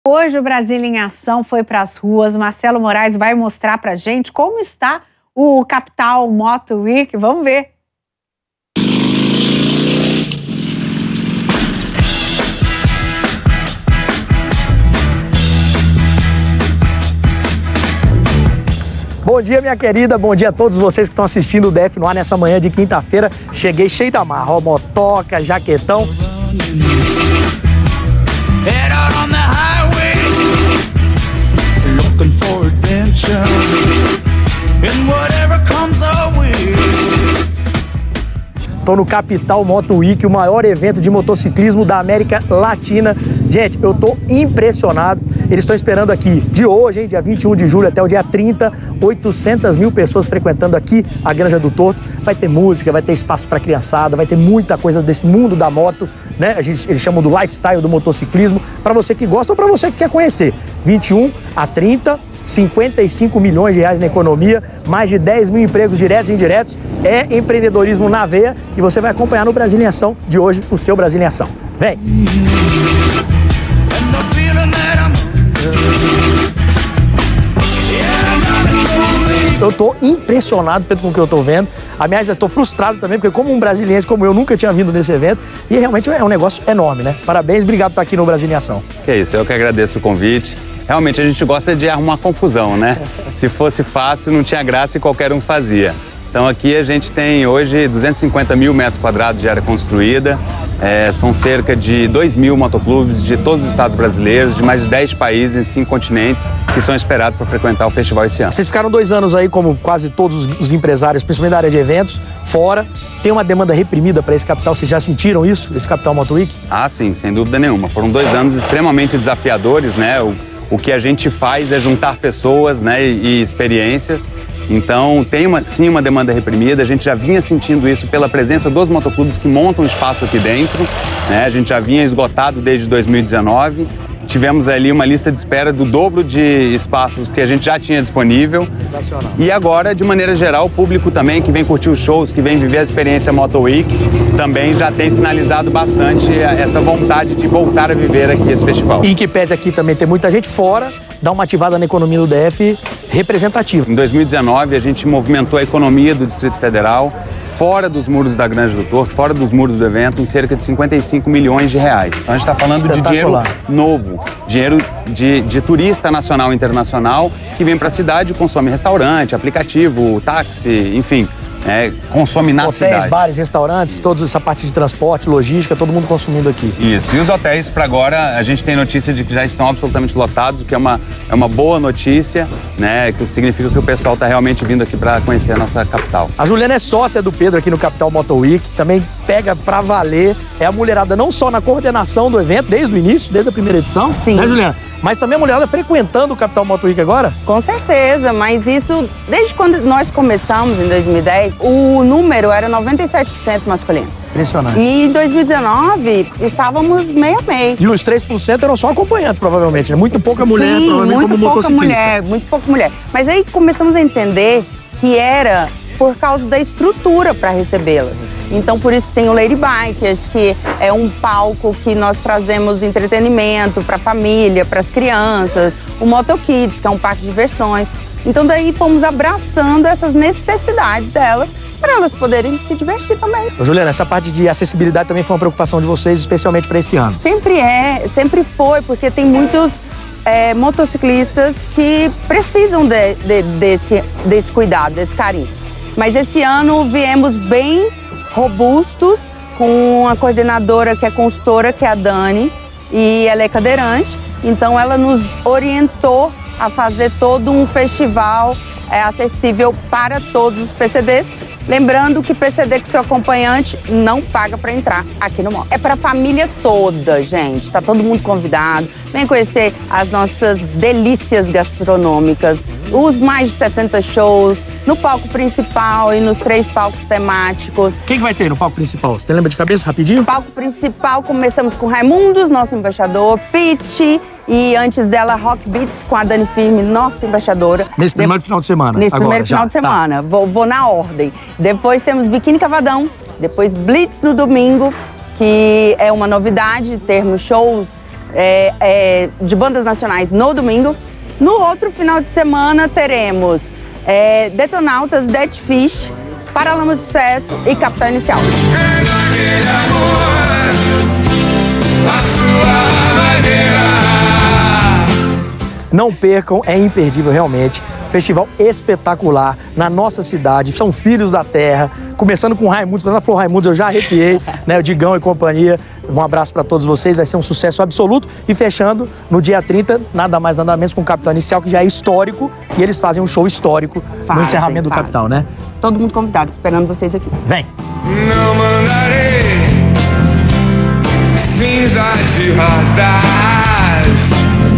Hoje o Brasília em Ação foi para as ruas. Marcelo Moraes vai mostrar para a gente como está o Capital Moto Week. Vamos ver. Bom dia, minha querida, bom dia a todos vocês que estão assistindo o DF no ar nessa manhã de quinta-feira. Cheguei cheio da marra, ó, motoca, jaquetão. Estou no Capital Moto Week, o maior evento de motociclismo da América Latina. Gente, eu estou impressionado. Eles estão esperando aqui de hoje, hein, dia 21 de julho até o dia 30, 800 mil pessoas frequentando aqui a Granja do Torto. Vai ter música, vai ter espaço para criançada, vai ter muita coisa desse mundo da moto, né? Eles chamam do lifestyle do motociclismo, para você que gosta ou para você que quer conhecer. 21 a 30, 55 milhões de reais na economia, mais de 10 mil empregos diretos e indiretos. É empreendedorismo na veia e você vai acompanhar no Brasília em Ação de hoje, o seu Brasília em Ação. Vem! Eu tô impressionado com o que eu tô vendo. Aliás, eu tô frustrado também, porque como um brasiliense como eu nunca tinha vindo nesse evento. E realmente é um negócio enorme, né? Parabéns, obrigado por estar aqui no Brasília em Ação. Que isso, eu que agradeço o convite. Realmente a gente gosta de arrumar confusão, né? Se fosse fácil, não tinha graça e qualquer um fazia. Então aqui a gente tem hoje 250 mil metros quadrados de área construída. São cerca de 2 mil motoclubes de todos os estados brasileiros, de mais de 10 países em 5 continentes, que são esperados para frequentar o festival esse ano. Vocês ficaram 2 anos aí, como quase todos os empresários, principalmente da área de eventos, fora. Tem uma demanda reprimida para esse capital, vocês já sentiram isso, esse Capital Moto Week? Ah, sim, sem dúvida nenhuma. Foram 2 anos extremamente desafiadores, né? O que a gente faz é juntar pessoas, né, e experiências. Então, tem sim uma demanda reprimida, a gente já vinha sentindo isso pela presença dos motoclubes que montam espaço aqui dentro, né? A gente já vinha esgotado desde 2019, tivemos ali uma lista de espera do dobro de espaços que a gente já tinha disponível. E agora, de maneira geral, o público também que vem curtir os shows, que vem viver a experiência Moto Week, também já tem sinalizado bastante essa vontade de voltar a viver aqui esse festival. E em que pese aqui também tem muita gente fora, dá uma ativada na economia do DF representativa. Em 2019, a gente movimentou a economia do Distrito Federal fora dos muros da Granja do Torto, fora dos muros do evento, em cerca de 55 milhões de reais. Então a gente está falando de dinheiro novo, dinheiro de turista nacional e internacional que vem para a cidade e consome restaurante, aplicativo, táxi, enfim. Consome na cidade. Hotéis, bares, restaurantes, toda essa parte de transporte, logística, todo mundo consumindo aqui. Isso. E os hotéis, para agora, a gente tem notícia de que já estão absolutamente lotados, o que é uma boa notícia, né? Que significa que o pessoal está realmente vindo aqui para conhecer a nossa capital. A Juliana é sócia do Pedro aqui no Capital Moto Week, também pega para valer. É a mulherada não só na coordenação do evento, desde o início, desde a primeira edição, sim, né, Juliana? Mas também a mulherada frequentando o Capital Moto Week agora? Com certeza, mas isso, desde quando nós começamos, em 2010, o número era 97% masculino. Impressionante. E em 2019, estávamos meio a meio. E os 3% eram só acompanhantes, provavelmente, né? Muito pouca mulher, sim, provavelmente, como motociclista. Muito pouca mulher. Mas aí começamos a entender que era por causa da estrutura para recebê-las. Então, por isso que tem o Lady Bikers, que é um palco que nós trazemos entretenimento para a família, para as crianças. O Moto Kids, que é um parque de diversões. Então, daí fomos abraçando essas necessidades delas para elas poderem se divertir também. Ô, Juliana, essa parte de acessibilidade também foi uma preocupação de vocês, especialmente para esse ano. Sempre foi, porque tem muitos motociclistas que precisam desse cuidado, desse carinho. Mas esse ano viemos bem robustos, com a coordenadora que é consultora, que é a Dani, e ela é cadeirante, então ela nos orientou a fazer todo um festival acessível para todos os PCDs. Lembrando que PCD com seu acompanhante não paga para entrar aqui no moto. É para a família toda, gente. Tá todo mundo convidado. Vem conhecer as nossas delícias gastronômicas, os mais de 70 shows, no palco principal e nos 3 palcos temáticos. Quem que vai ter no palco principal? Você lembra de cabeça, rapidinho? No palco principal, começamos com Raimundos, nosso embaixador, Pitty, e antes dela, Rock Beats com a Dani Firme, nossa embaixadora. Nesse primeiro final de semana? Nesse primeiro final de semana. Tá. Vou na ordem. Depois temos Biquíni Cavadão, depois Blitz no domingo, que é uma novidade, termos shows de bandas nacionais no domingo. No outro final de semana teremos Detonautas, Dead Fish, Paralamas de Sucesso e Capital Inicial. Não percam, é imperdível realmente. Festival espetacular na nossa cidade. São filhos da terra. Começando com Raimundos. Quando ela falou Raimundos, eu já arrepiei, né? O Digão e companhia. Um abraço para todos vocês. Vai ser um sucesso absoluto. E fechando no dia 30, nada mais, nada menos com o Capital Inicial, que já é histórico. E eles fazem um show histórico no encerramento do Capital, né? Todo mundo convidado, esperando vocês aqui. Vem! Não mandarei cinza de rosas,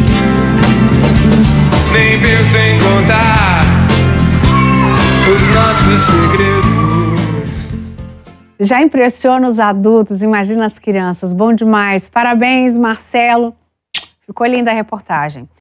nem penso em contar os nossos segredos. Já impressiona os adultos, imagina as crianças. Bom demais. Parabéns, Marcelo. Ficou linda a reportagem.